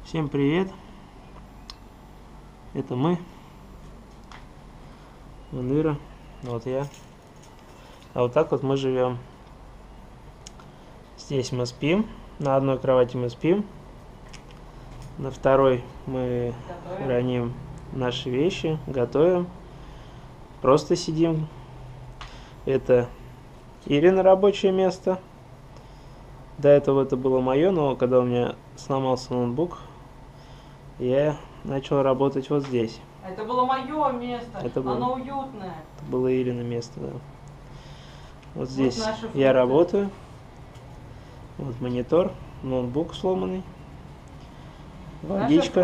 Всем привет! Это мы, Мунира, вот я. А вот так вот мы живем. Здесь мы спим, на одной кровати мы спим, на второй мы храним наши вещи, готовим, просто сидим. Это Ирина рабочее место. До этого это было мое, но когда у меня сломался ноутбук, я начал работать вот здесь. Это было мое место, оно уютное. Это было Ирина место, да. Вот здесь я работаю. Вот монитор, ноутбук сломанный, водичка,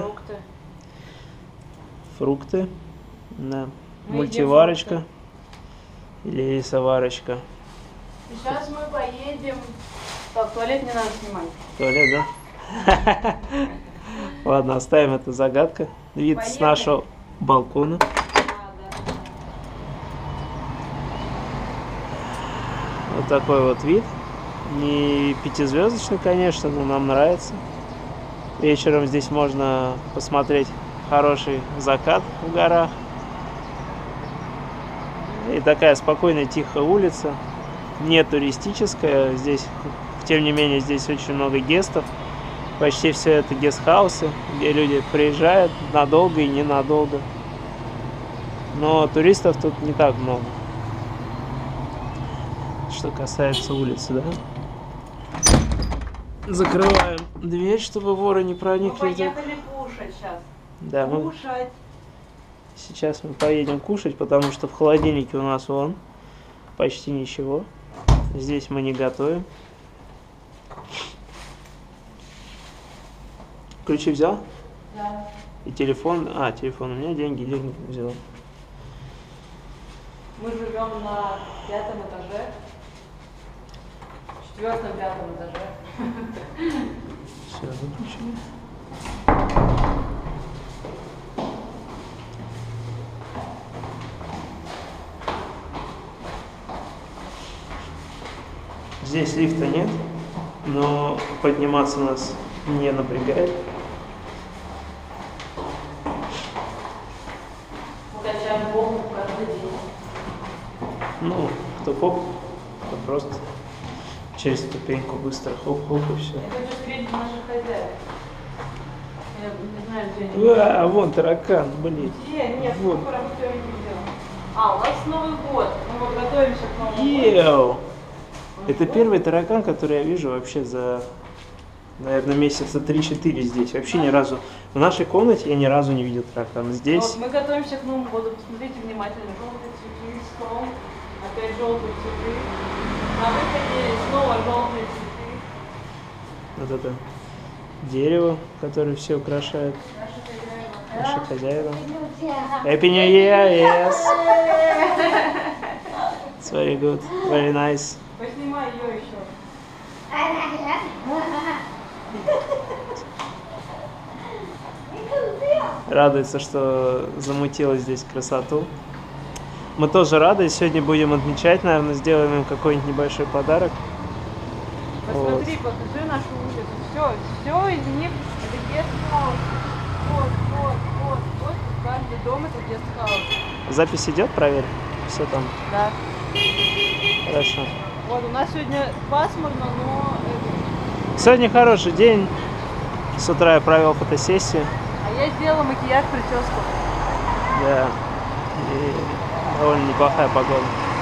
фрукты, да, мультиварочка или рисоварочка. Сейчас мы поедем. Так, туалет не надо снимать. Туалет, да? Ладно, оставим это загадка. Вид с нашего балкона. Вот такой вот вид. Не пятизвездочный, конечно, но нам нравится. Вечером здесь можно посмотреть хороший закат в горах. И такая спокойная, тихая улица. Не туристическая. Здесь, тем не менее, здесь очень много гестов. Почти все это гестхаусы, где люди приезжают надолго и ненадолго. Но туристов тут не так много. Что касается улицы, да? Закрываем дверь, чтобы воры не проникли. Мы поехали кушать сейчас. Да, кушать. Сейчас мы поедем кушать, потому что в холодильнике у нас вон почти ничего. Здесь мы не готовим. Ключи взял? Да. И телефон? А, телефон у меня, деньги взял. Мы живем на 5-м этаже. 4-5 этаже. Все, выключили. Здесь лифта нет, но подниматься нас не напрягает. Мы качаем голову каждый день. Ну, кто хоп, то просто через ступеньку быстро хоп-хоп и все. Я хочу встретить наших хозяев. Я не знаю, где они. А, вон таракан, блин. Где? Нет, вот. скоро мы все видел. А, у нас Новый год. Мы вот готовимся к Новому году. Еу! Это первый таракан, который я вижу вообще за, наверное, месяца 3-4 здесь. Вообще ни разу. В нашей комнате я ни разу не видел таракана. Здесь... Вот мы готовимся к Новому году. Посмотрите внимательно. Желтые цветы, стол. Опять желтые цветы. На выходе снова желтые цветы. Вот это дерево, которое все украшает. Наши хозяева. Happy New Year, yes! It's very good, very nice. Поснимай ее еще. Радуется, что замутила здесь красоту. Мы тоже рады. Сегодня будем отмечать, наверное, сделаем им какой-нибудь небольшой подарок. Посмотри, вот. Покажи нашу улицу. Все из них это гестхаус. Вот. Каждый дом это гестхаус. Запись идет, проверь. Все там. Да. Хорошо. Вот, у нас сегодня пасмурно, но... Сегодня хороший день. С утра я провел фотосессию. А я сделала макияж, прическу. Да. И довольно неплохая погода.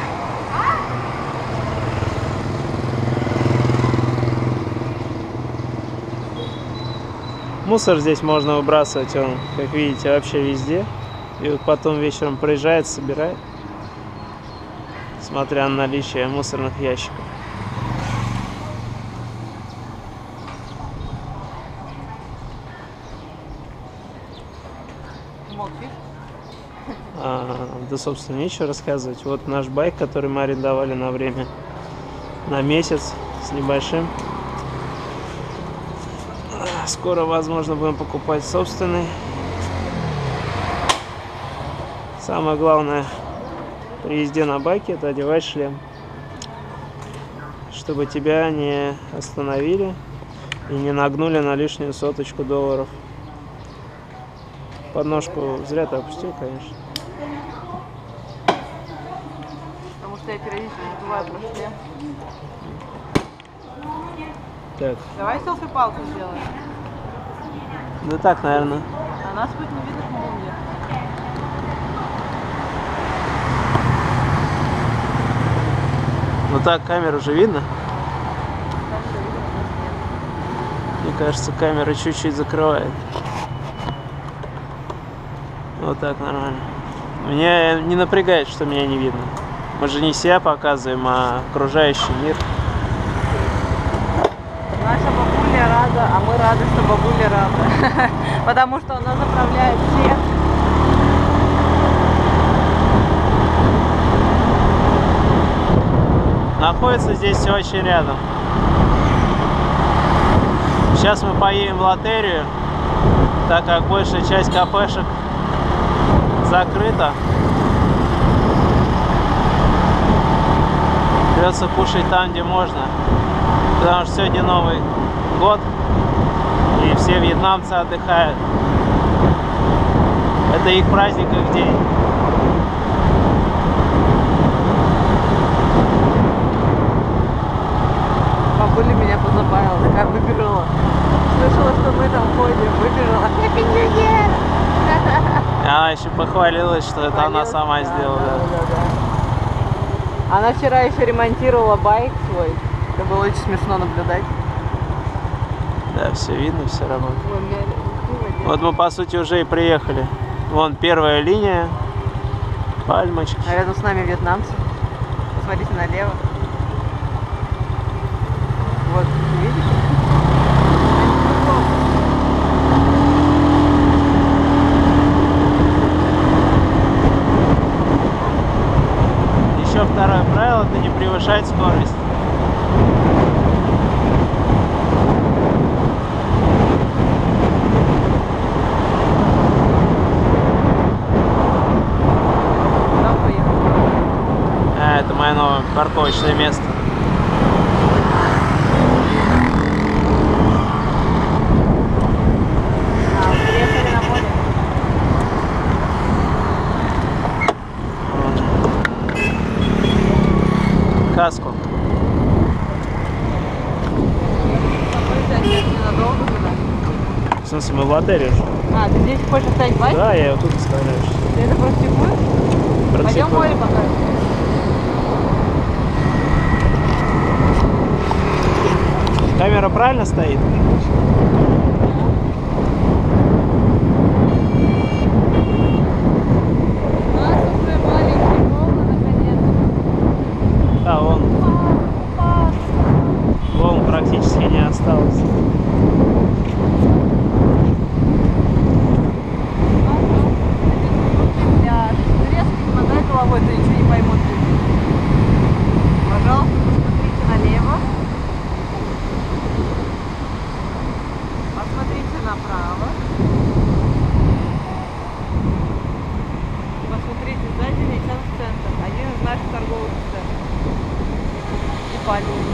Мусор здесь можно выбрасывать, он, как видите, вообще везде. И вот потом вечером приезжает, собирает. Смотря на наличие мусорных ящиков. Молчишь? Да, собственно, нечего рассказывать. Вот наш байк, который мы арендовали на время, на месяц с небольшим. Скоро, возможно, будем покупать собственный. Самое главное при езде на байке — это одевать шлем, чтобы тебя не остановили и не нагнули на лишнюю $100 000. Подножку зря ты опустил, конечно. Потому что я периодически забываю про шлем. Так. Давай селфи-палку сделаем. Да так, наверное. А нас будет не видно, к мумье. Ну так, камеру уже видно? Мне кажется, камера чуть-чуть закрывает. Вот так нормально. Меня не напрягает, что меня не видно. Мы же не себя показываем, а окружающий мир. Наша бабуля рада, а мы рады, что бабуля рада. Потому что она заправляет всех. Находится здесь все очень рядом. Сейчас мы поедем в лотерию, так как большая часть кафешек закрыта. Придется кушать там, где можно. Потому что сегодня Новый год, и все вьетнамцы отдыхают. Это их праздник, их день. Бабуля меня позабавила, такая выбежала. Слышала, что мы там ходим, выбежала. Happy New Year! Она еще похвалилась, что это она сама сделала. Да. Она вчера еще ремонтировала байк свой. Это было очень смешно наблюдать. Да, все видно, все работает. Вот мы, по сути, уже и приехали. Вон первая линия, пальмочки. А рядом с нами вьетнамцы. Посмотрите налево. Вот, видите? Еще второе правило — это не превышать скорость. Куда поехали? Это мое новое парковочное место. Приехали на море. Каску. Ненадолго туда. В смысле, мы в лотерию же. А, ты здесь хочешь оставить байк? Да, я его тут оставляю. Ты это практикуешь? Пойдем в море покажем. Камера правильно стоит? У нас уже маленький волны, наконец-то. Да, волн практически не осталось. Резко мотай головой, то ничего не поймут. Пожалуйста, посмотрите налево. Посмотрите направо. Посмотрите сзади, летят в центр. Один из наших торговых центров. И пальмы.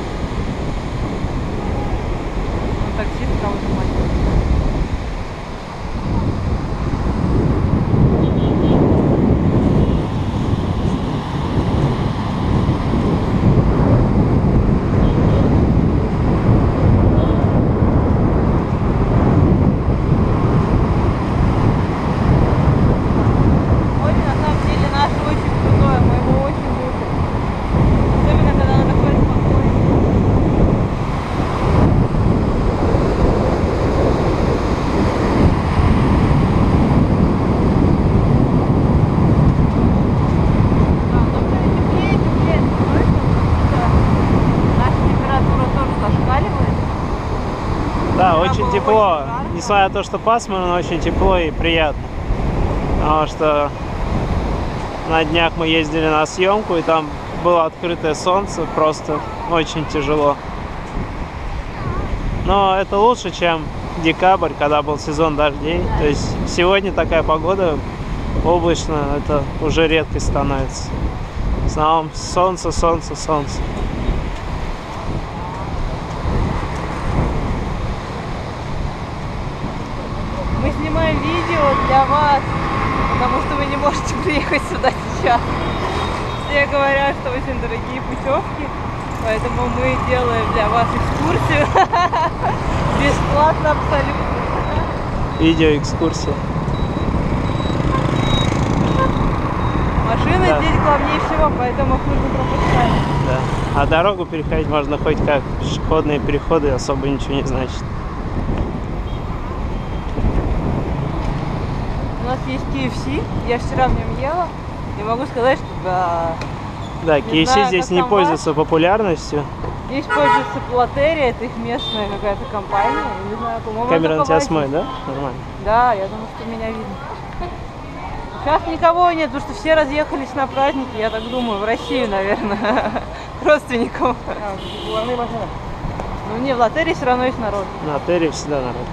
Таксист кого-то мать. Да, очень тепло. Несмотря на то, что пасмурно, очень тепло и приятно. Потому что на днях мы ездили на съемку, и там было открытое солнце, просто очень тяжело. Но это лучше, чем декабрь, когда был сезон дождей. То есть сегодня такая погода облачная, это уже редкость становится. В основном солнце, солнце, солнце. Мы снимаем видео для вас, потому что вы не можете приехать сюда сейчас. Все говорят, что очень дорогие путевки, поэтому мы делаем для вас экскурсию. Бесплатно абсолютно. Видеоэкскурсия. Машины здесь главнее всего, поэтому их нужно пропускать. Да. А дорогу переходить можно хоть как. Пешеходные переходы особо ничего не значит. У нас есть KFC, я вчера в нем ела, и могу сказать, что да. Да, Не KFC знаю, здесь как не там пользуется популярностью. Здесь пользуется лотерия, это их местная какая-то компания, я не знаю, по-моему, Камера на тебя только в Азии. смотрит, да? Нормально. Да, я думаю, что меня видно. Сейчас никого нет, потому что все разъехались на праздники, я так думаю, в Россию, наверное, к родственникам. Ну не, в лотерии все равно есть народ. На лотерии всегда народ.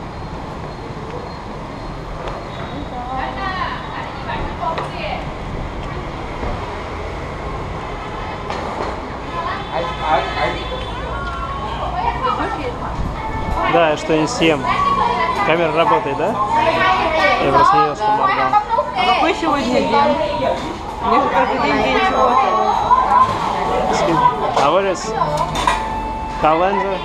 Да, я что-нибудь съем. Камера работает, да? Я просто не ел, что моргал. А какой сегодня день? Мне же каждый день чего-то. А what is calendar?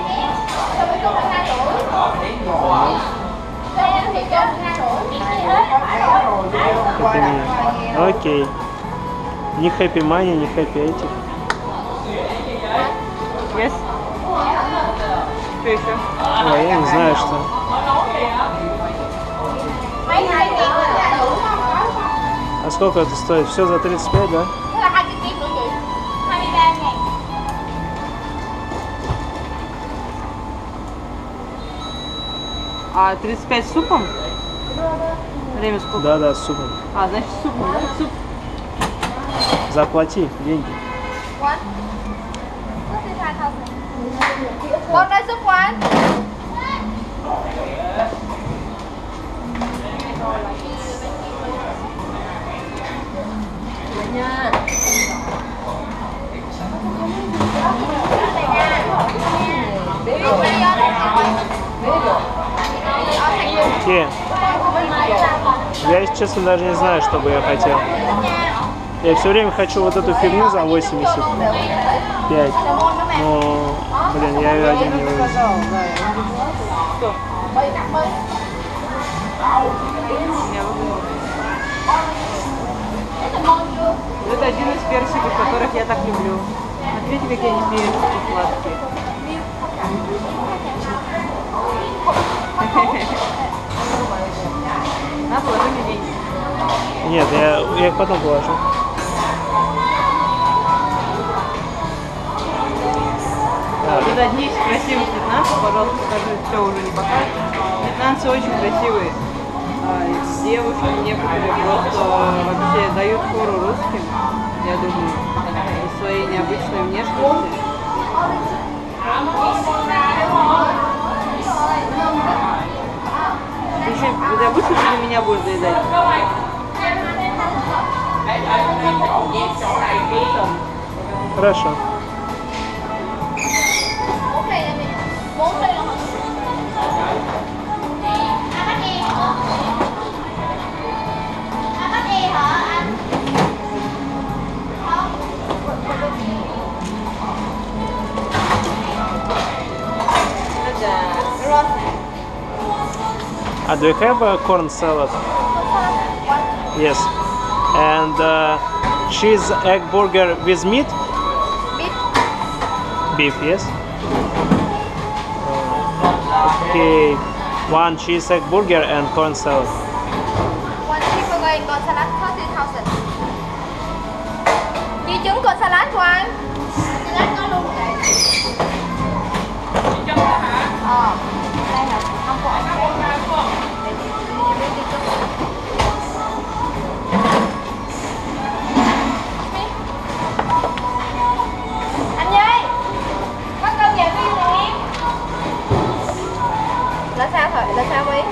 Окей. Ни хэппи мани, ни хэппи этих. Yes. Что еще? Ой, я не знаю, что. А сколько это стоит? Все за 35, да? А 35 с супом? Время сколько? Да, да, с супом. А, значит с супом, да? Суп. Заплати деньги. Окей. Я, если честно, даже не знаю, что бы я хотел. Я все время хочу вот эту фигню за 85. Но, блин, я ее один не вывезу. Это один из персиков, которых я так люблю. Смотрите, какие они персики сладкие. На, положи мне деньги. Нет, я их потом положу. Вот одни из красивых вьетнамцев, пожалуйста, покажи, все уже не покажешь. Вьетнамцы очень красивые. Девушки некоторые просто вообще дают фору русским, я думаю, своей необычной внешностью. Ты еще быстро для меня будешь доедать? Хорошо. Do you have a corn salad? Yes. And cheese egg burger with meat? Beef, yes. Okay. One cheese egg burger and corn salad. One cheeseburger and corn salad 30,000. Di trứng corn salad của anh. Salad có luôn vậy. Đây hả? Không có ăn cái. Anh ơi, có cơm dạ viên nè em. Là sao thôi? Là sao Ý?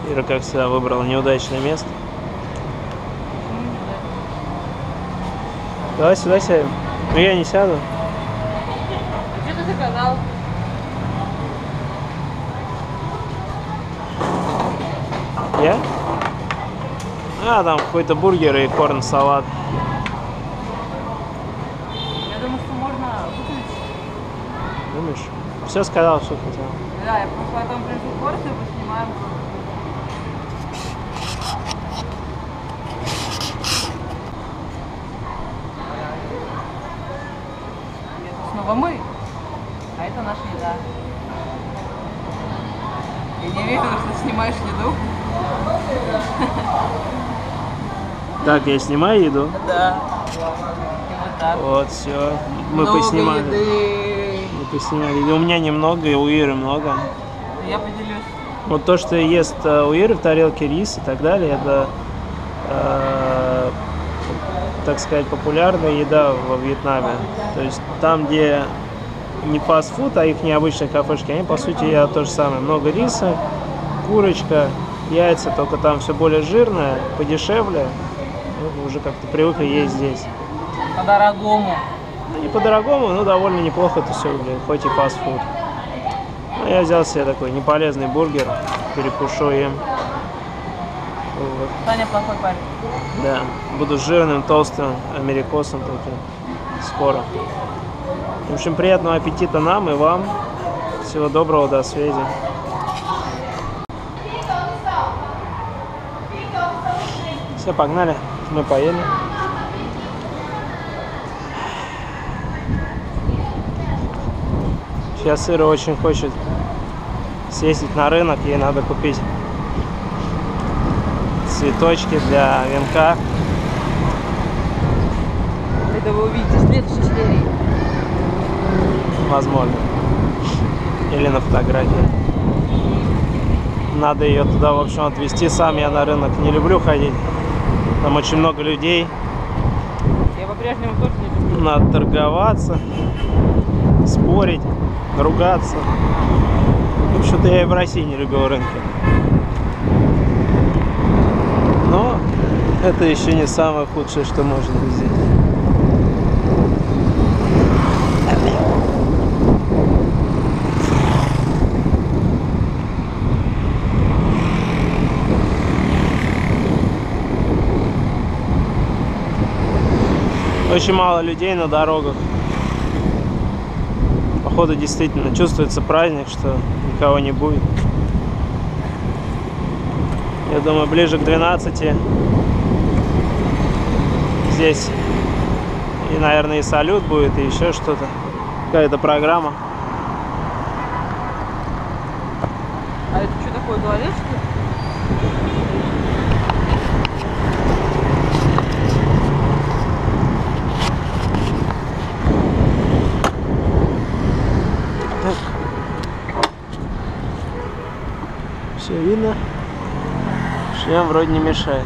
Ира, как всегда, выбрала неудачное место. Почему не знаю? Давай сюда сядем. Но я не сяду. А что ты заказал? Я? А, там какой-то бургер и корн-салат. Я думаю, что можно выключить. Думаешь? Все сказал, что хотел. Да, я просто потом принесу порцию, поснимаем. Это снова мы. А это наша еда. Я не верю, что снимаешь еду. Так, я снимаю еду. Да. И вот так. Вот, все. Мы Много поснимали. еды. Мы поснимали. И у меня немного, и у Иры много. Я поделюсь. Вот то, что ест у Иры в тарелке рис и так далее, это, так сказать, популярная еда во Вьетнаме. То есть там, где не фастфуд, а их необычные кафешки, они, по сути, едят то же самое. Много риса, курочка, яйца, только там все более жирное, подешевле. Ну, уже как-то привыкли есть здесь. По-дорогому. Ну, не по-дорогому, но довольно неплохо это все выглядит, хоть и фастфуд. Ну, я взял себе такой неполезный бургер, перекушу им. Вот. Саня плохой парень. Да, буду жирным, толстым америкосом таким скоро. В общем, приятного аппетита нам и вам. Всего доброго, до связи. Все, погнали. Мы поели. Сейчас Ира очень хочет съездить на рынок. Ей надо купить цветочки для венка. Это вы увидите в следующей серии. Возможно. Или на фотографии. Надо ее туда, в общем, отвезти. Сам я на рынок не люблю ходить. Там очень много людей. Я по-прежнему тоже не люблю. Надо торговаться, спорить, ругаться. В общем-то, я и в России не любил рынки. Но это еще не самое худшее, что может быть здесь. Очень мало людей на дорогах. Походу, действительно чувствуется праздник, что никого не будет. Я думаю, ближе к 12 здесь и, наверное, и салют будет, и еще что-то. Какая-то программа. А это что такое, туалет, что ли? Все видно. Шлем вроде не мешает.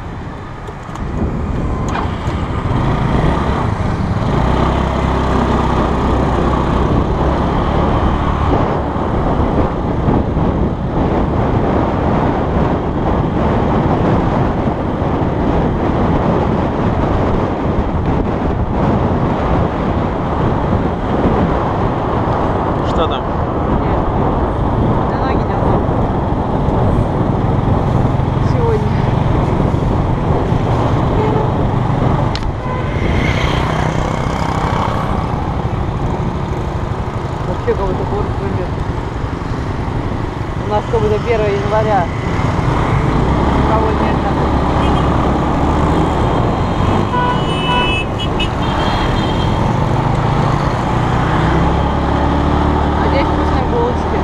Что там? На ноги не удобно. Сегодня. Вообще как будто город выглядит. У нас как будто 1 января. Никого нет там. А здесь вкусные булочки.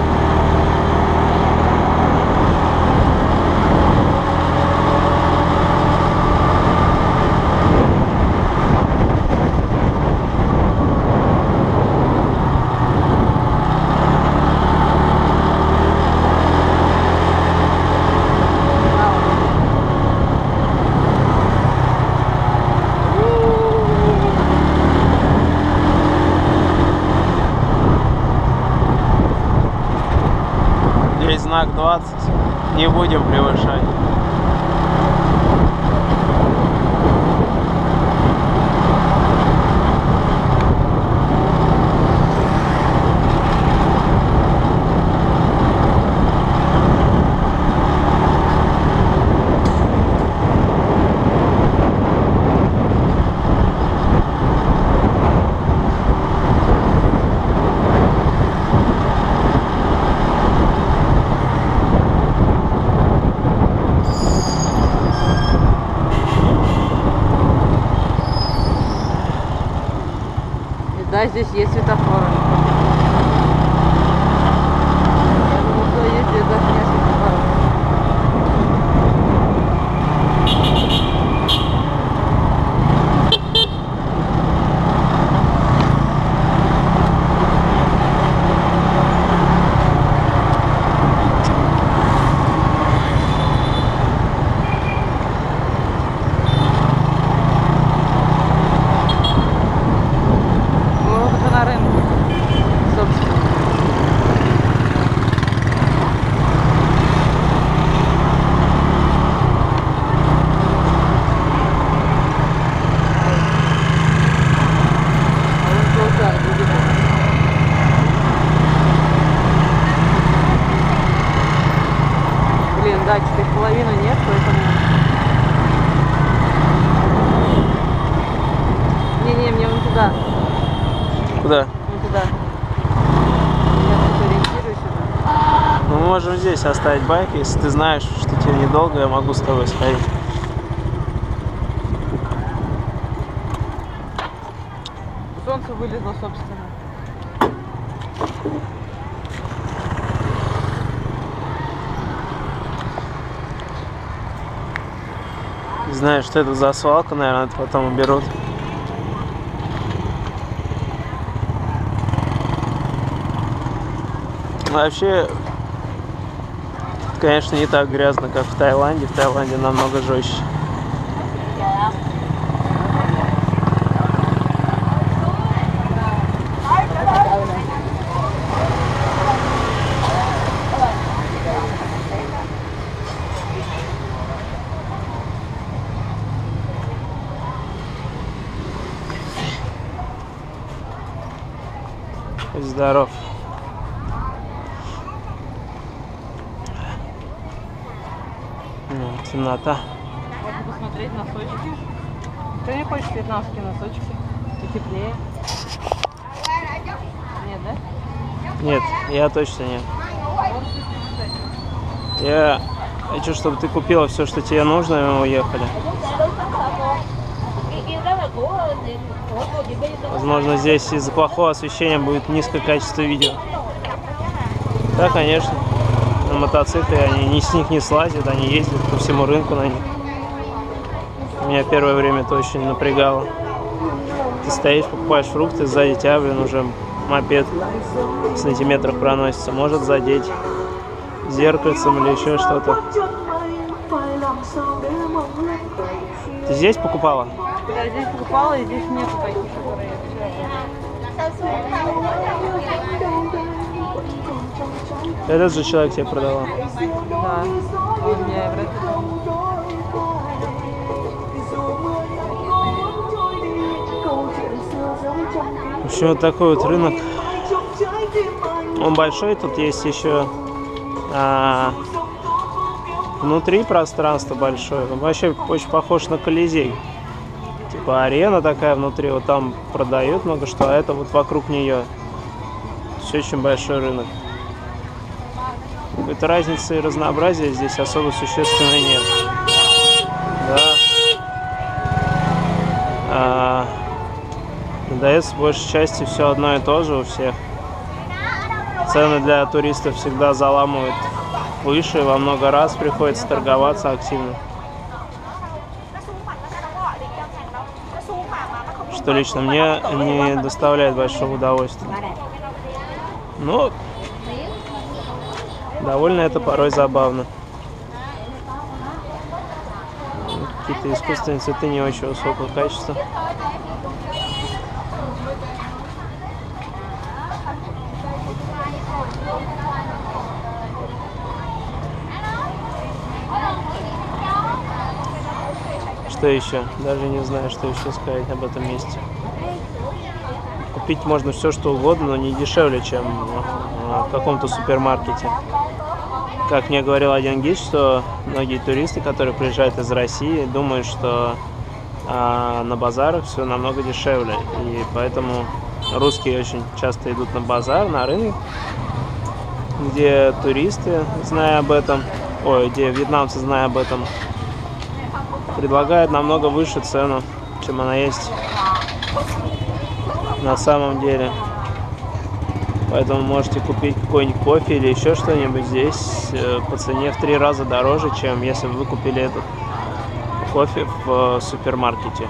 Здесь знак 20. не будем превышать. Да, здесь есть светофоры. Я думал, что есть здесь даже нет светофоров. Блин, да, 4,5 нет, поэтому... Не-не, мне вон туда. Куда? Вон туда. Я тут ориентируюсь сюда. Ну, мы можем здесь оставить байк, если ты знаешь, что тебе недолго, я могу с тобой сходить. Солнце вылезло, собственно. Не знаю, что это за свалка, наверное, это потом уберут. Вообще, конечно, не так грязно, как в Таиланде. В Таиланде намного жестче. Будь здоров. Темнота. Можно посмотреть носочки. Ты не хочешь вьетнамские носочки? Потеплее. Нет, да? Нет, я точно нет. Я хочу, чтобы ты купила все, что тебе нужно, и мы уехали. Возможно, здесь из-за плохого освещения будет низкое качество видео. Да, конечно. На мотоцикле они с них не слазят, они ездят по всему рынку на них. Меня первое время это очень напрягало. Ты стоишь, покупаешь фрукты, сзади тебя, блин, уже мопед в сантиметрах проносится. Может задеть зеркальцем или еще что-то. Ты здесь покупала? Да, здесь покупала, и здесь нету таких, которые я вчера. Этот же человек тебе продавал? Да, он мне вряд ли. В общем, вот такой вот рынок. Он большой, тут есть еще внутри пространство большое. Он вообще очень похож на Колизей. Типа арена такая внутри, вот там продают много что, а это вот вокруг нее. Все очень большой рынок. Какой-то разницы и разнообразия здесь особо существенной нет. Да. Надается в большей части все одно и то же у всех. Цены для туристов всегда заламывают выше, во много раз приходится торговаться активно. Что лично мне не доставляет большого удовольствия. Но довольно это порой забавно. Какие-то искусственные цветы не очень высокого качества. Что еще? Даже не знаю, что еще сказать об этом месте. Купить можно все, что угодно, но не дешевле, чем в каком-то супермаркете. Как мне говорил один гид, что многие туристы, которые приезжают из России, думают, что на базарах все намного дешевле. И поэтому русские очень часто идут на базар, на рынок, где туристы, зная об этом, где вьетнамцы, зная об этом, предлагают намного выше цену, чем она есть на самом деле. Поэтому можете купить какой-нибудь кофе или еще что-нибудь здесь по цене в 3 раза дороже, чем если бы вы купили этот кофе в супермаркете.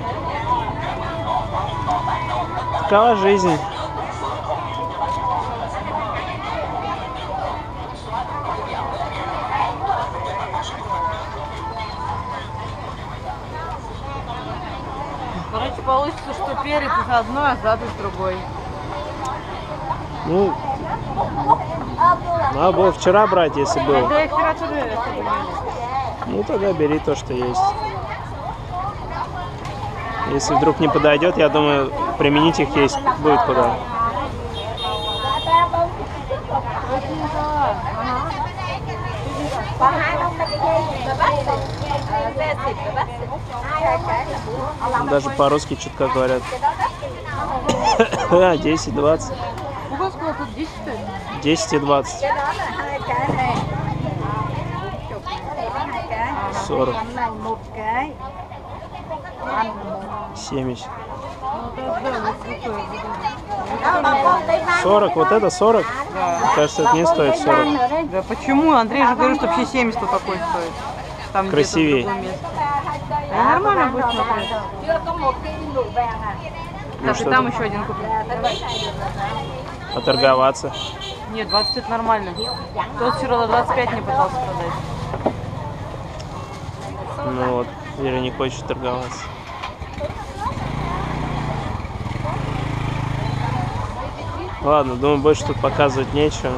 Такова жизнь. Короче, получится, что перед из одной, а зад из другой. Ну, надо было вчера брать, если был. Да, я вчера тоже это не было. Ну, тогда бери то, что есть. Если вдруг не подойдет, я думаю, применить их есть будет куда. Даже по-русски чутка говорят. 10-20. Сколько сказал, тут 10 стоит? 10 и 20. 40. 70. 40, вот это 40? Да. Кажется, это не стоит 40. Да почему? Андрей же говорил, что вообще 70 вот такой стоит. Там Красивее. где-то в другом месте. Да, нормально будет смотреть. Ну, Так, и что там тут? еще один куплю. Поторговаться. Нет, 20 это нормально. Тот вчера за 25 не пытался продать. Ну вот, или не хочет торговаться. Ладно, думаю, больше тут показывать нечего.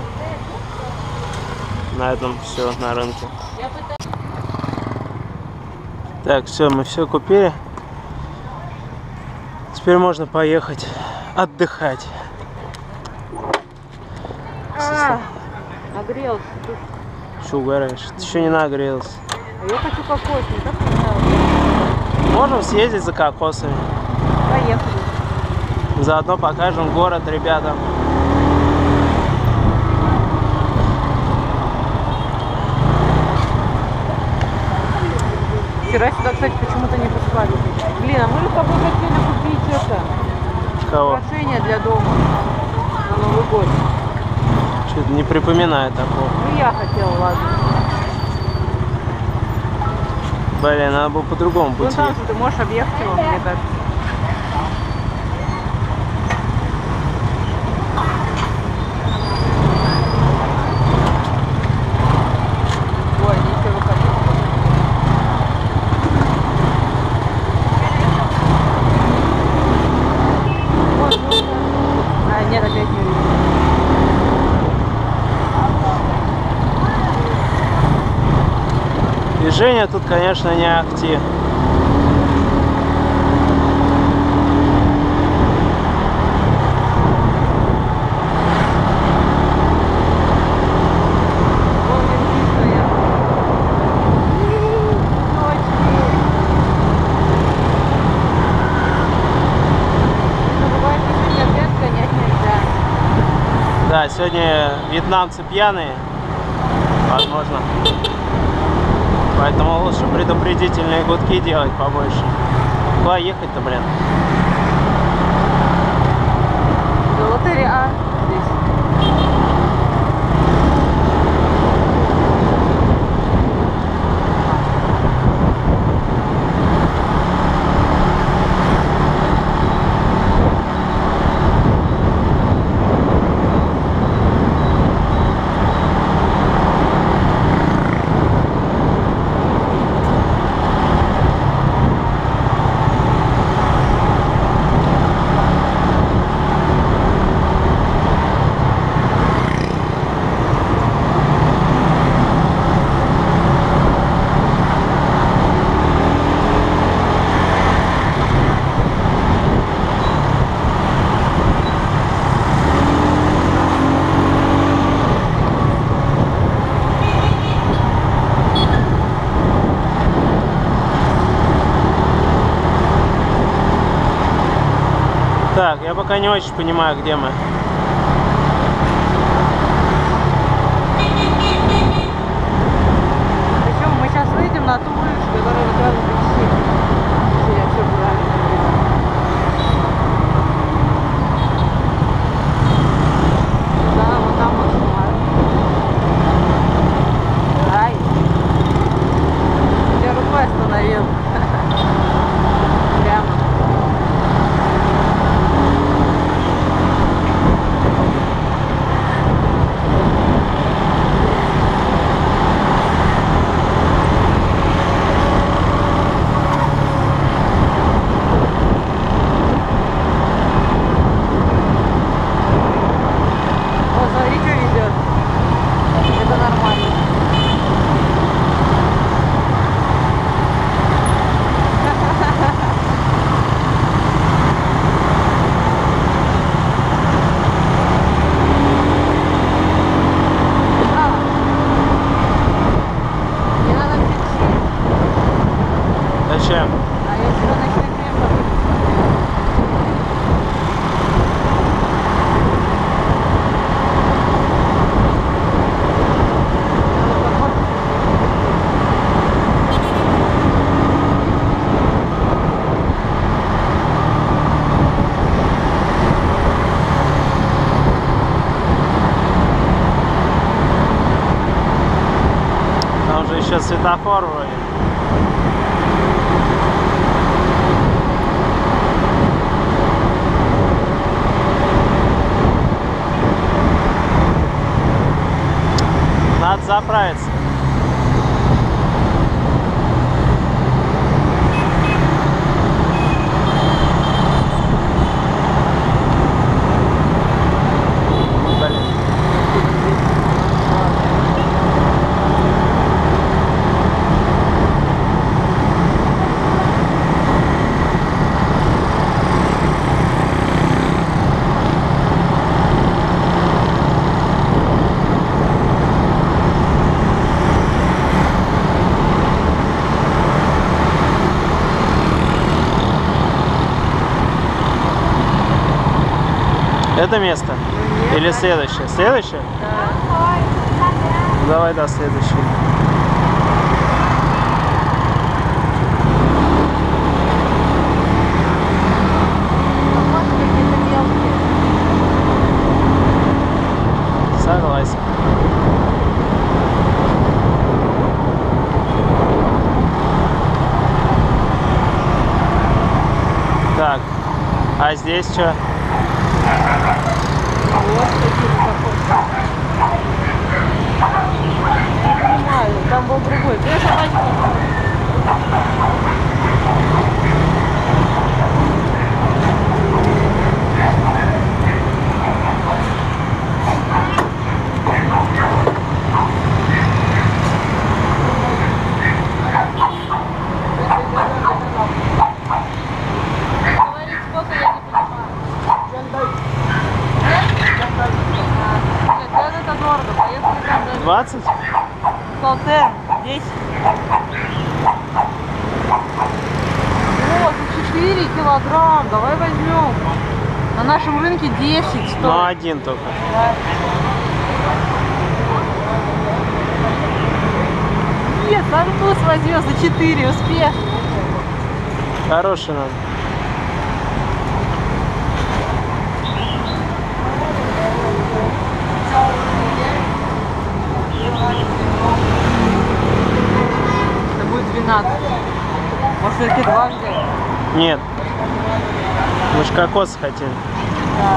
На этом все на рынке. Так, все, мы все купили. Теперь можно поехать отдыхать. Нагрелся. Что угораешь? Ты еще не нагрелся. Я хочу кокос, мне так понравилось. Можем съездить за кокосами. Поехали. Заодно покажем город ребятам. Вчера сюда, кстати, почему-то не пускали. Блин, а мы же с тобой хотели купить это. Кого? Украшения для дома на Новый год. Что-то не припоминаю такого. Ну я хотела, ладно. Блин, надо было по-другому Вон пути. там ты можешь объехать его, мне кажется. Ой, они еще выходят. А, нет, опять не видно. Движение тут, конечно, не ахти. Вон венки стоят. Не забывайте, что опять гонять нельзя. Да, сегодня вьетнамцы пьяные, возможно. Поэтому лучше предупредительные гудки делать побольше. Куда ехать-то, блин? Лотерея здесь. Так, я пока не очень понимаю, где мы. Причем мы сейчас выйдем на ту улицу, которая вот рядом почти. Если я все правильно понимаю. Да, вот там вот снимаю. Ай! Я рукой остановил. Прямо. О, смотри, что везет. Это нормально. Не надо кричать. Зачем? А я тебя ночной фильм буду смотреть. Надо походить. Там же еще светофор вроде. Надо заправиться. Блин. Это место? Нет, Или да. следующее? Следующее? Да. Давай, да, следующее. Вот какие-то мелкие. Согласен. Так, а здесь что? Вот какие-то такой. Не понимаю, там был другой. Две собачки. Говорит, сколько я не понимаю. Нет, это дорого. Поехали там дальше. 20? Салтер, 10. О, тут 4 килограмм. Давай возьмем. На нашем рынке 10 стоит. Ну, один только. Да. Нет, арбуз возьмем за 4, успех. Хороший надо. Это будет 12. Может, все-таки 2 взять? Нет. Мы же кокос хотим. Да.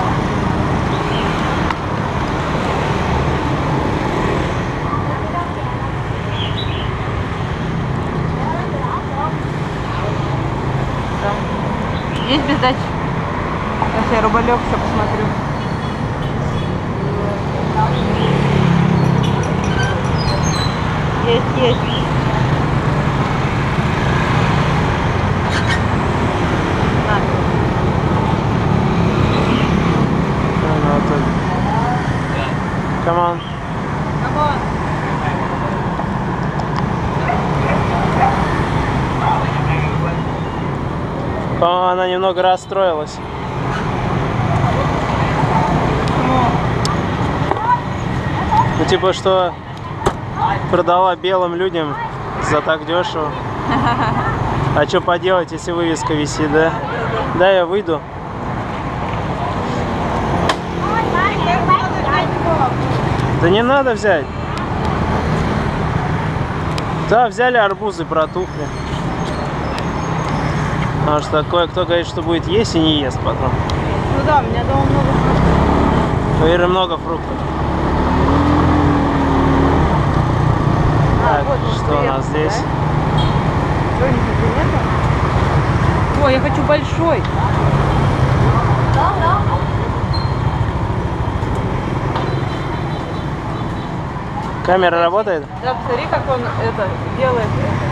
Там есть без дачи? Сейчас я рублёк еще посмотрю. Есть. На. Come on. Камон. По-моему, она немного расстроилась. Ну типа что продала белым людям за так дешево. А что поделать, если вывеска висит, да? Да, я выйду. Да не надо взять. Да, взяли арбузы, протухли. Потому что кое-кто говорит, что будет есть и не ест потом. Ну да, у меня дома много фруктов. У Иры много фруктов. Так, вот что у нас здесь? Да? Что-нибудь нету? О, я хочу большой. Камера работает? Да, посмотри, как он это делает.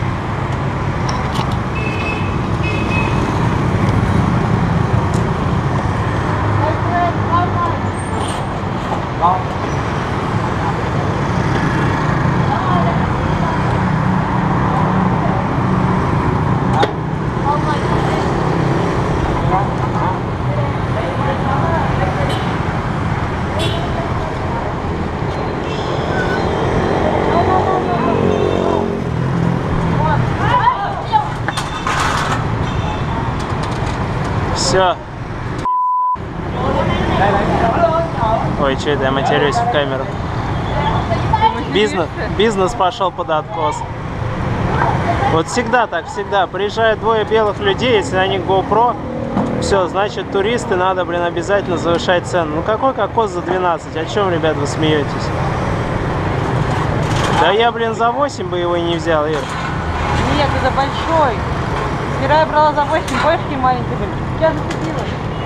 Все. Ой, что это, я матерюсь в камеру. Бизнес пошел под откос. Вот всегда так, всегда. Приезжают двое белых людей, если на них GoPro, все, значит туристы, надо, блин, обязательно завышать цену. Ну какой кокос за 12? О чем, ребят, вы смеетесь? Да я, блин, за 8 бы его и не взял, Ир. Нет, это большой. Вчера я брала за 8, большие маленькие были. Я зацепилась.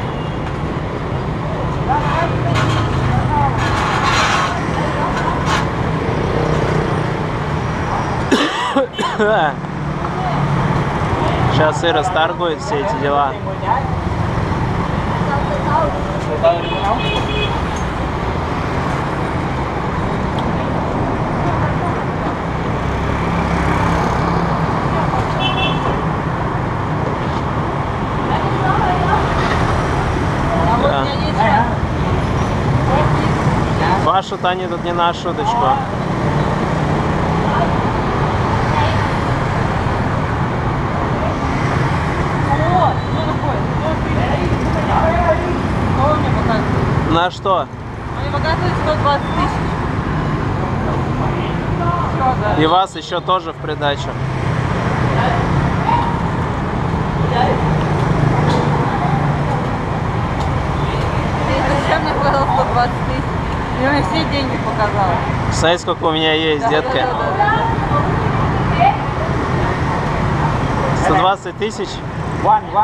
Сейчас Ира сторгует все эти дела. Пашут они тут не на шуточку. На что? Они показывают 120 тысяч. Что, да? И вас еще тоже в придачу. Зачем мне показал 120 тысяч? Я мне все деньги показала. Знаете, сколько у меня есть, детка? 120 тысяч? Да 10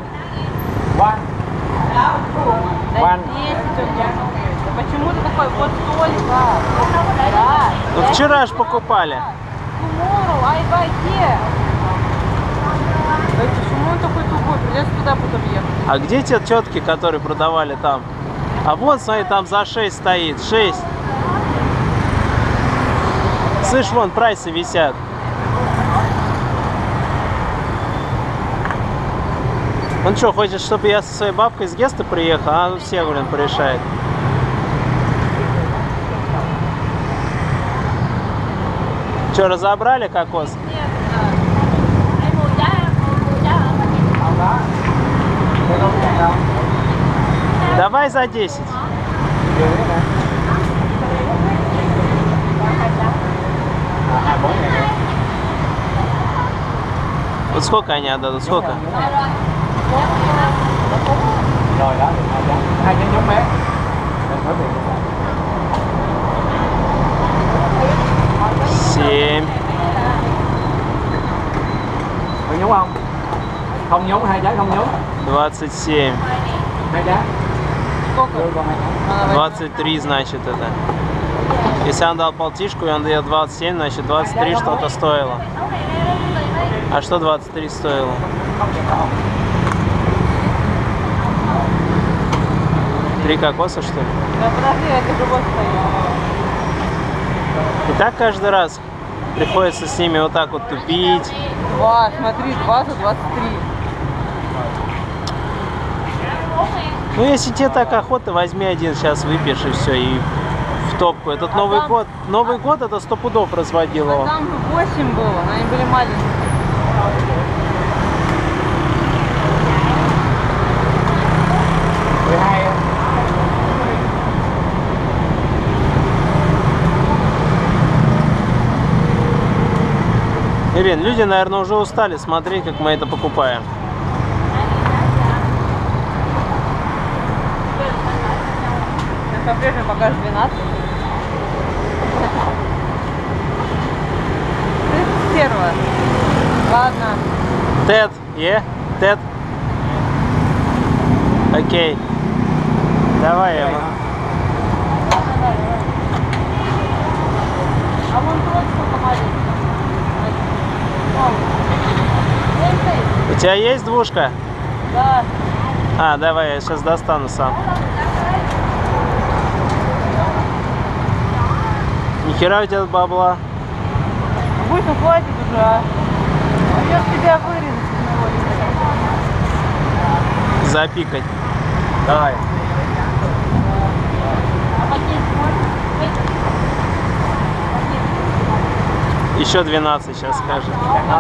он должен быть. Да почему ты такой? Вот столько. Да. Ну вчера ж покупали. Tomorrow, I buy here. Да почему он такой тупой? Придется туда потом ехать. А где те тетки, которые продавали там? А вот, смотри, там за 6 стоит. 6. Слышь, вон прайсы висят. Он что, хочет, чтобы я со своей бабкой с Геста приехал? А ну все, блин, порешает. Что, разобрали кокос? Давай за 10. Вот сколько они отдадут? Сколько? Rồi đó, hai cái nhóm bé. Семь. Có nhúng không? Không nhúng, hai trái không nhúng. 27. Hai trái. Сколько? 23, значит, это. Если он дал полтишку, и он дает 27, значит 23 что-то стоило. А что 23 стоило? Три кокоса, что ли? Да подожди, это живот стоит. И так каждый раз приходится с ними вот так вот тупить. 2, смотри, 2 за 23. Ну, если тебе так охота, возьми один, сейчас выпьешь и все, и топку. Этот Новый год. Новый год это 100 пудов разводил его. Там 8 было, но они были маленькие. Ирин, люди, наверное, уже устали смотреть, как мы это покупаем. По-прежнему покажешь 12. Ты стерва. Ладно. Тед, Тед. Окей. Давай, Эмма. А вон тот сколько маленький. У тебя есть двушка? Да. А, давай, я сейчас достану сам. Нихера у тебя бабла. Пусть он хватит уже, а. Придется тебя вырезать. Запикать. Давай. Еще 12 сейчас скажет.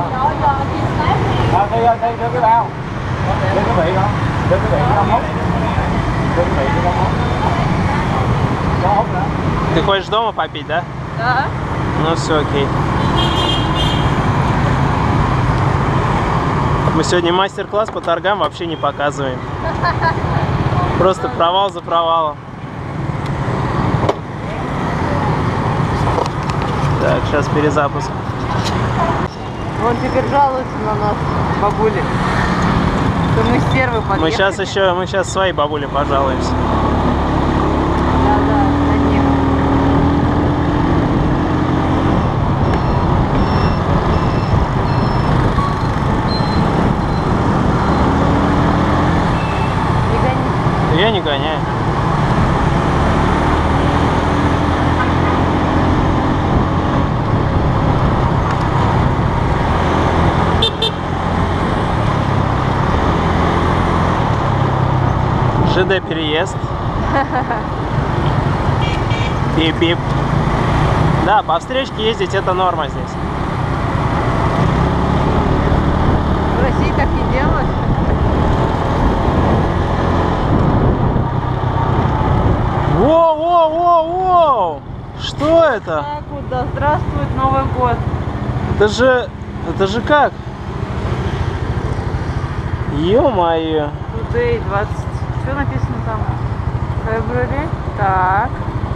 Ты хочешь дома попить, да? Да. Ну все, окей. Мы сегодня мастер-класс по торгам вообще не показываем. Просто провал за провалом. Так, сейчас перезапуск. Он теперь жалуется на нас, бабули. Что мы стервы подъехали. Мы сейчас своей бабуле пожалуемся. Да, на них. Не гони. Я не гоняю. ЖД переезд. Пип-пип. Да, по встречке ездить это норма здесь. В России так не делают. Воу! Что это? Так вот, да здравствует Новый год. Это же как? Ё-моё. Today 20. Что написано там? Феврале? Так.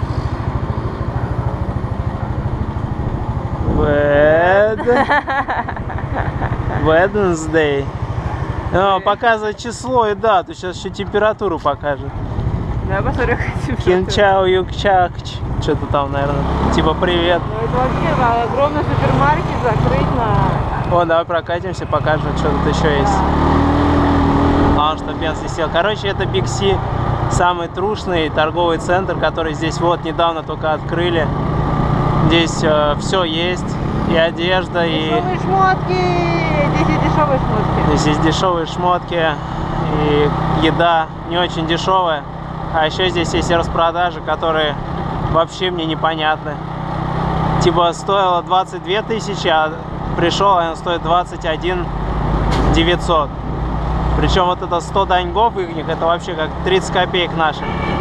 Wednesday. Показывает число и дату. Сейчас еще температуру покажет. Да, посмотрю, какая Кинчао Юкчакч. Что-то там, наверное. Типа привет. Ну это вообще огромный супермаркет закрыть на... О, давай прокатимся, покажем, что тут еще есть. А, что бенз сел. Короче, это Big C. Самый трушный торговый центр, который здесь вот недавно только открыли. Здесь все есть. И одежда, и... Дешевые шмотки! Здесь есть дешевые шмотки. Здесь есть дешевые шмотки. И еда не очень дешевая. А еще здесь есть распродажи, которые вообще мне непонятны. Типа стоило 22 тысячи, а пришел, и он стоит 21 900. Причем вот это 100 даньгов их, это вообще как 30 копеек наших.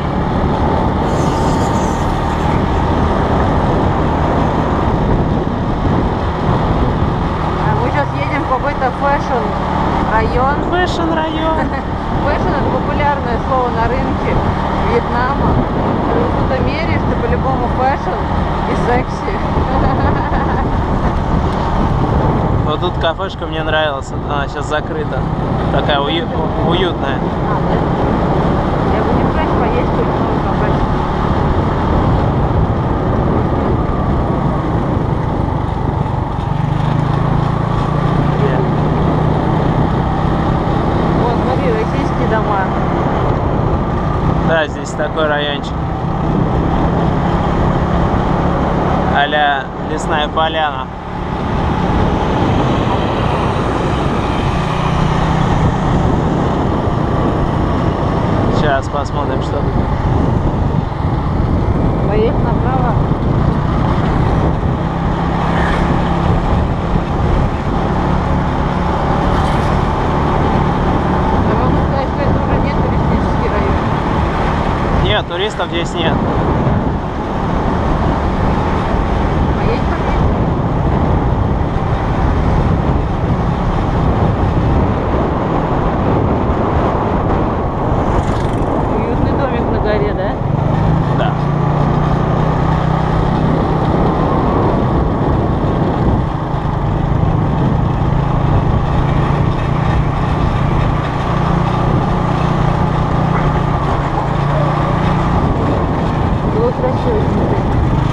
Мы сейчас едем в какой-то фэшн-район. Фэшн-район. Фэшн — это популярное слово на рынке Вьетнама. Когда что-то меряешь, ты по-любому фэшн и секси. Вот тут кафешка мне нравилась, она сейчас закрыта. Такая уютная. А, да? Я бы не прочь поесть в новую кафешку. Вот, смотри, российские дома. Да, здесь такой райончик. А-ля лесная поляна. Сейчас посмотрим, что тут. Поедь направо. Я могу сказать, что это уже не туристический район. Нет, туристов здесь нет. Поедь по месте. Уютный домик на горе, да? Да. Было красиво смотреть.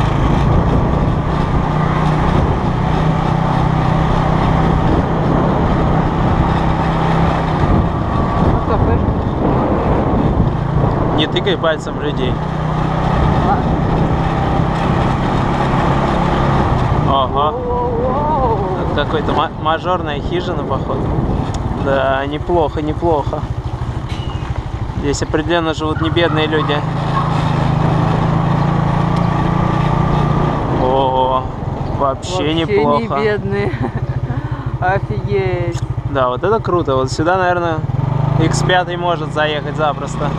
А кафешка? Не тыкай пальцем в людей. Ладно. Ага. Воу-воу-воу. Это какой-то мажорная хижина, походу. Да, неплохо, неплохо. Здесь определенно живут не бедные люди. О, вообще неплохо. не бедные. Офигеть. Да, вот это круто. Вот сюда, наверное, X5 может заехать запросто.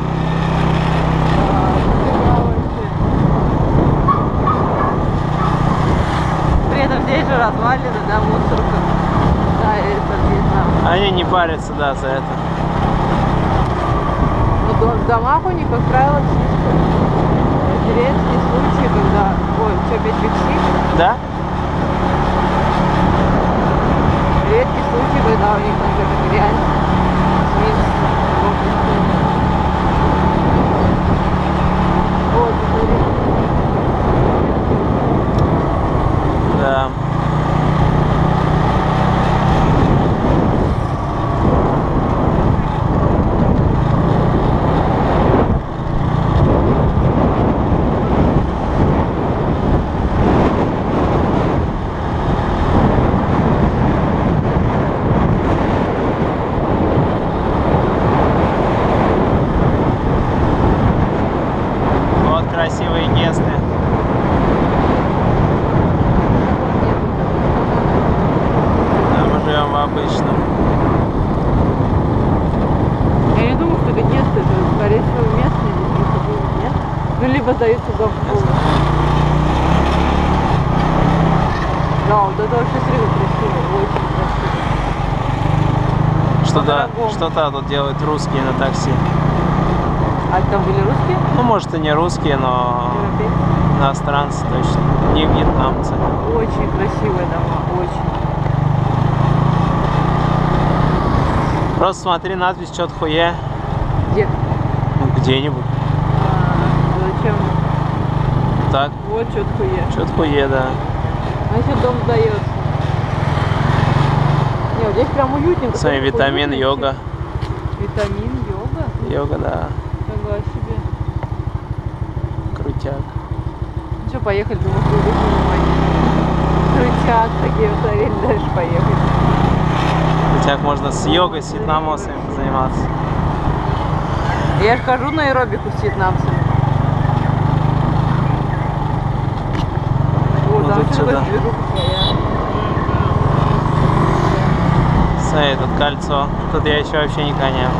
При этом здесь же развалины, да, мусорка. Да, это Вьетнам. Они не парятся, да, за это. Но в домах у них, как правило, чисто. Это редкие случаи, когда... Ой, что, опять фиксит? Да? Редкий случай, когда у них там какая-то грязь. Вот, смотри. Да. Вот красивые гесты. Да, мы живем в обычном. Я не думаю, что это место, это, скорее всего, местные здесь просто живут, нет? Ну, либо дают туда в пол. Да, вот это вообще среда красиво, очень красиво. Что-то тут делают русские на такси. А там были русские? Ну, может, и не русские, но Европейцы? иностранцы точно. Не вьетнамцы. Очень красивые дома, очень. Просто смотри надпись «Чё-то хуе». Где? Ну, где-нибудь. Зачем? Так, Вот что-то хуя. «Чё-то хуе», да. Значит, дом сдается. Не, вот здесь прям уютненько. Смотри, Такой витамин, уютный. йога. Витамин, йога? Йога, да. Фига себе. Крутяк. Ну что, поехали, думаю, что крутят такие установили, дальше поехать. Крутяк, можно с йогой, с вьетнамцами позаниматься. Я же хожу на аэробику с вьетнамцами. О, Ну, там тут что-то сюда. движуха своя. Смотри, тут кольцо. Тут я еще вообще не гонял.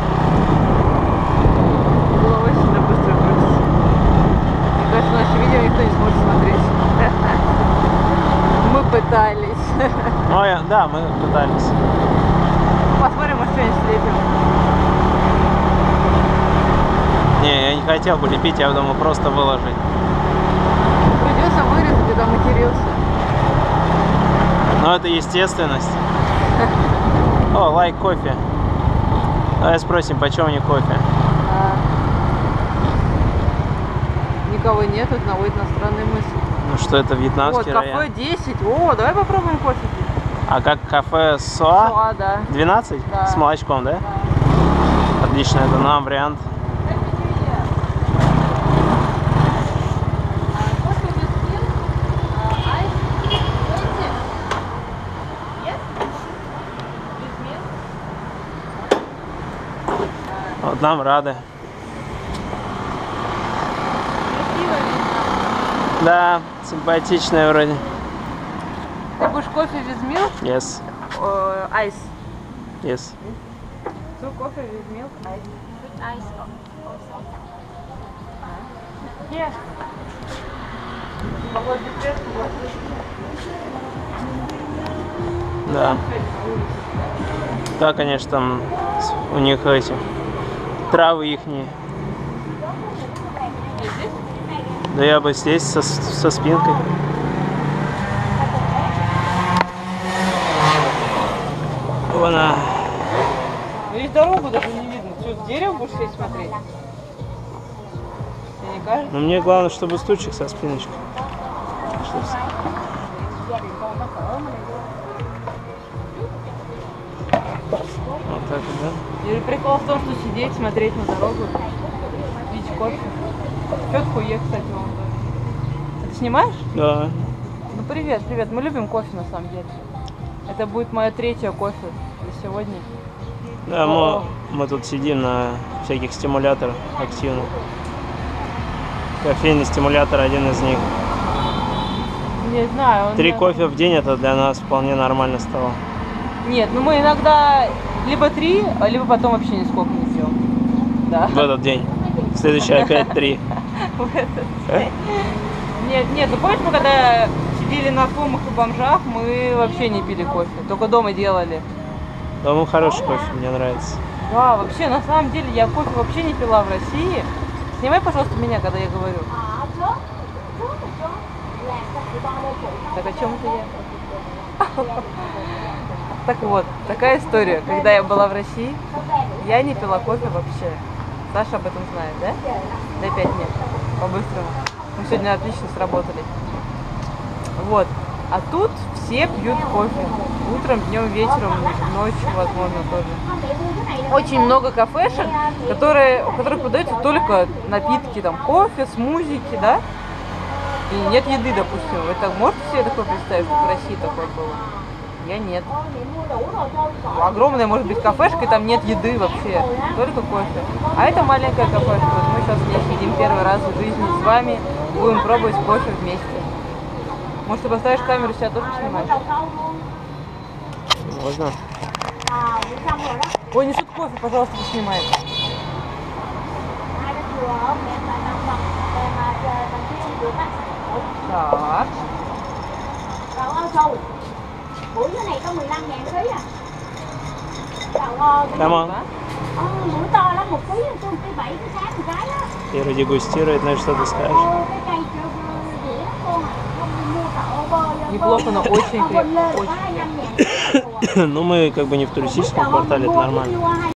Голова сильно быстро крутится. Мне кажется, наше видео никто не сможет смотреть. Мы пытались. Ой, да, мы пытались. Посмотрим, может, что-нибудь слепим. Не, я не хотел бы лепить, я думал просто выложить. Придется вырезать, когда матерился. Но это естественность. О, лайк кофе. Давай спросим, почем мне кофе? Никого нет, тут наводит на странные мысли. Ну что это, Вот, вьетнамский кафе район? 10. О, давай попробуем кофе. А как кафе Суа? Суа, да. 12? Да. С молочком, да? Отлично, это нам вариант. Вот нам рады. Да, симпатичная вроде. Ты будешь кофе with milk? Yes. Ice. Yes. Two coffee with milk, ice. Ice also. Yes. Да. Да, конечно, там у них эти травы ихние. Да я бы здесь со спинкой. Вон. Здесь дорогу даже не видно. Что, с дерева будешь сидеть смотреть? Тебе не кажется? Но мне главное, чтобы стульчик со спиночкой. Вот так вот, да? И прикол в том, что сидеть, смотреть на дорогу, пить кофе. Чё хуе, кстати, вам тоже. Ты снимаешь? Да. Ну привет, привет. Мы любим кофе на самом деле. Это будет мое третье кофе за сегодня. Да, мы тут сидим на всяких стимуляторах активно. Кофейный стимулятор один из них. Не знаю. 3 кофе в день это для нас вполне нормально стало. Нет, ну мы иногда либо 3, либо потом вообще нисколько не пьем. Да. В этот день. В следующий опять 3. Нет, ну помнишь, мы когда сидели на фумах и бомжах, мы вообще не пили кофе, только дома делали. Дома хороший кофе, мне нравится. Да, вообще, на самом деле, я кофе вообще не пила в России. Снимай, пожалуйста, меня, когда я говорю. Так о чем это я? Так вот, такая история. Когда я была в России, я не пила кофе вообще. Саша об этом знает, да? Да опять нет, по-быстрому. Мы сегодня отлично сработали. Вот. А тут все пьют кофе. Утром, днем, вечером, ночью, возможно, тоже. Очень много кафешек, у которых продаются только напитки, там, кофе, смузики, да? И нет еды, допустим. Вы так можете себе такое представить, что в России такое было? Я нет. Огромная, может быть, кафешка, и там нет еды вообще, только кофе. А это маленькая кафешка. Вот мы сейчас здесь сидим первый раз в жизни с вами, будем пробовать кофе вместе. Может, ты поставишь камеру, себя тоже снимаешь? Можно? Ой, несут кофе, пожалуйста, поснимай. Так. Buổi cái này có 15.000 ký à. Đậu ngon. Come on. Mũi to lắm, 1 ký, tôi cái 7 cái sáng một cái á. Первый дегустирует, ну что ты скажешь? Cái cây dĩa con à, không mua cậu bơ. Неплохо, но очень крепко, очень. Ну мы как бы не в туристическом квартале, это нормально.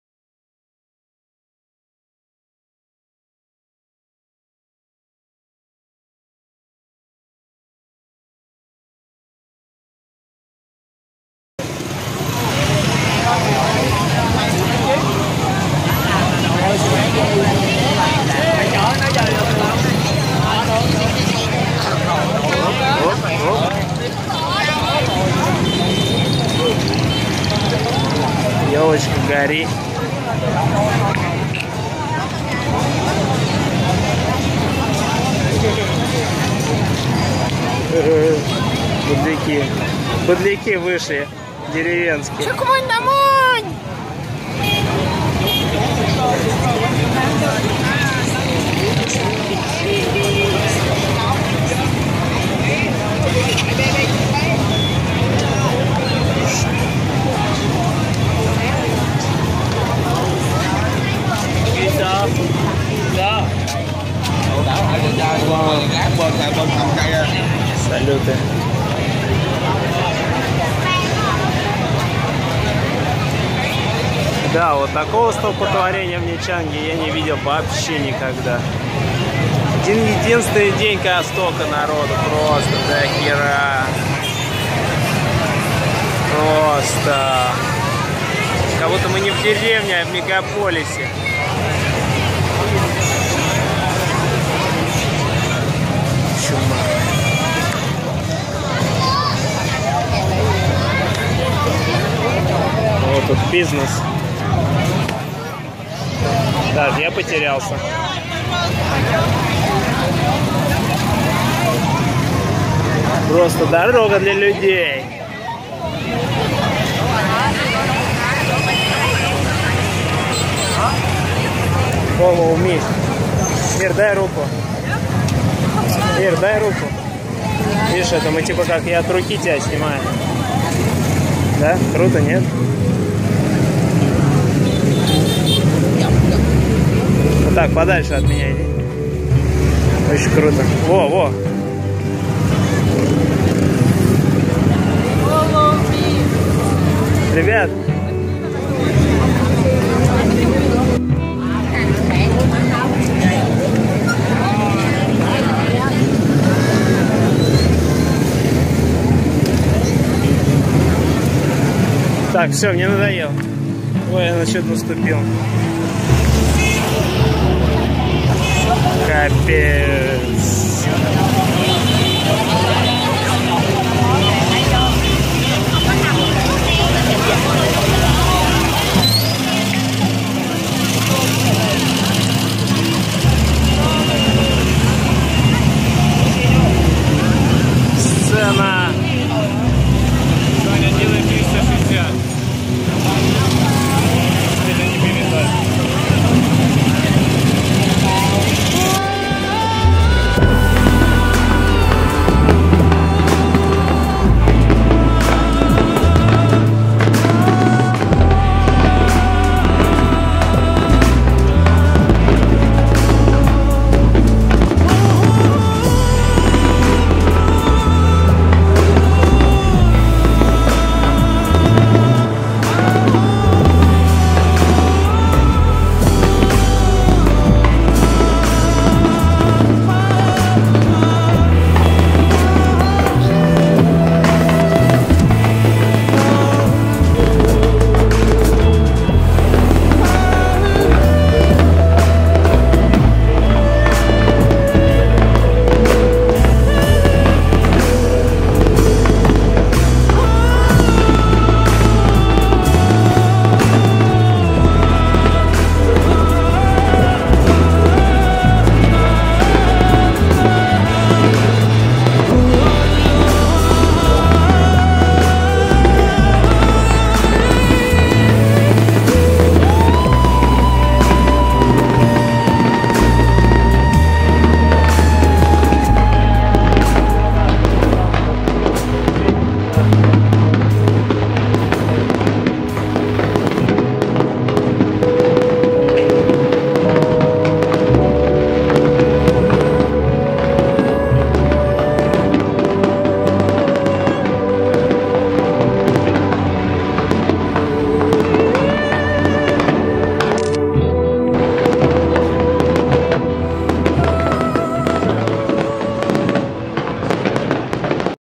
Елочка, гори. Быдляки вышли, деревенские. Чукмунь домой! Салюты. Да, вот такого столпотворения в Нячанге я не видел вообще никогда. Единственный день, когда столько народу, просто до хера. Просто. Как будто мы не в деревне, а в мегаполисе. Чума. Вот тут бизнес. Так, я потерялся. Просто дорога для людей. Follow me. Мир, дай руку. Мир, дай руку. Видишь, это мы типа как я от руки тебя снимаю. Да? Круто, нет? Вот так, подальше от меня иди. Очень круто. Во, во. Ребят. Так, все, мне надоел. Ой, я на что-то наступил. Капец. Сцена. Саня, делай 360.